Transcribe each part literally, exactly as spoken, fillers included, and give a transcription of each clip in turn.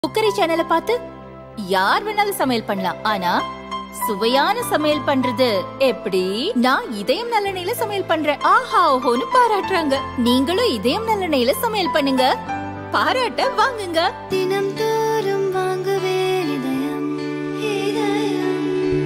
Cookery சேனலை பார்த்து யார் வேணாலும் சமையல் பண்ணலாம். ஆனா சுவையான சமையல் பண்றது எப்படி? நான் இதயம் நல்லெண்ணெயில சமையல் பண்றேன். ஆஹா ஓஹோன்னு பாராட்டுறாங்க. நீங்களும் இதயம் நல்லெண்ணெயில சமையல் பண்ணுங்க, பாராட்ட வாங்குங்க. தினம் தோறும் வாங்குவே இதயம் இதயம்.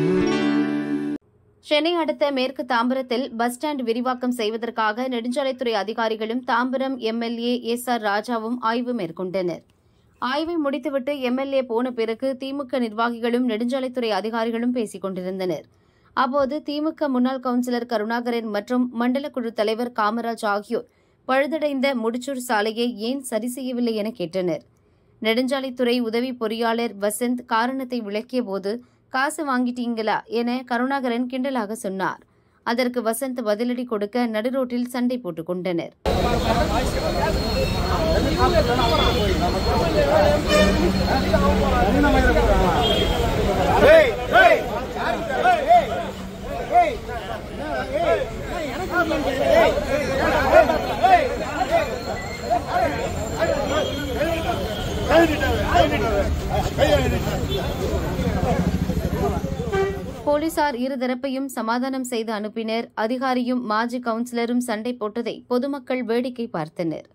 சென்னை அடுத்த மேற்கு தாம்பரத்தில் பஸ் ஸ்டாண்ட் விரிவாக்கம் செய்வதற்காக நெடுஞ்சாலைத்துறை அதிகாரிகளும் தாம்பரம் எம்எல்ஏ எஸ் ஆர் ராஜாவும் ஆய்வு மேற்கொண்டனர். ஆய்வை முடித்துவிட்டு எம்எல்ஏ போன பிறகு திமுக நிர்வாகிகளும் நெடுஞ்சாலைத்துறை அதிகாரிகளும் பேசிக் கொண்டிருந்தனர். அப்போது திமுக முன்னாள் கவுன்சிலர் கருணாகரன் மற்றும் மண்டல குழு தலைவர் காமராஜ் ஆகியோர் பழுதடைந்த முடிச்சூர் சாலையை ஏன் சரி செய்யவில்லை என கேட்டனர். நெடுஞ்சாலைத்துறை உதவி பொறியாளர் வசந்த் காரணத்தை விளக்கியபோது காசு வாங்கிட்டீங்களா என கருணாகரன் கிண்டலாக சொன்னார். அதற்கு வசந்த் பதிலடி கொடுக்க நடுரோட்டில் சண்டை போட்டுக் கொண்டனர். போலீசார் இருதரப்பையும் சமாதானம் செய்து அனுப்பினர். அதிகாரியும் மாஜி கவுன்சிலரும் சண்டை போட்டதை பொதுமக்கள் வேடிக்கை பார்த்தனர்.